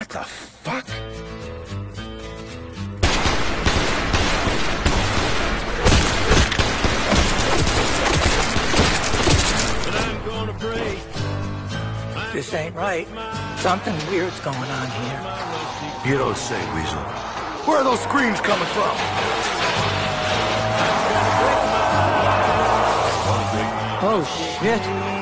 the fuck? But I'm gonna pray. This ain't right. Something weird's going on here. You don't say, Weasel. Where are those screams coming from? Oh, shit.